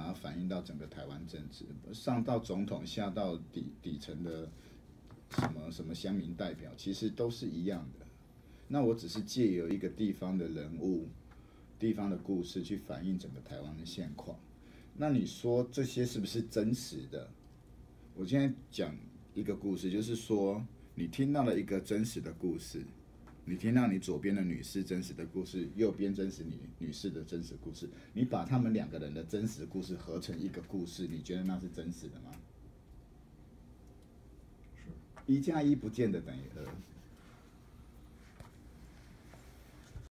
它反映到整个台湾政治，上到总统，下到底层的什么乡民代表，其实都是一样的。那我只是借由一个地方的人物、地方的故事去反映整个台湾的现况。那你说这些是不是真实的？我现在讲一个故事，就是说你听到了一个真实的故事，你听到你左边的女士真实的故事，右边真实女士的真实故事，你把他们2个人的真实故事合成一个故事，你觉得那是真实的吗？1+1不见得等于2。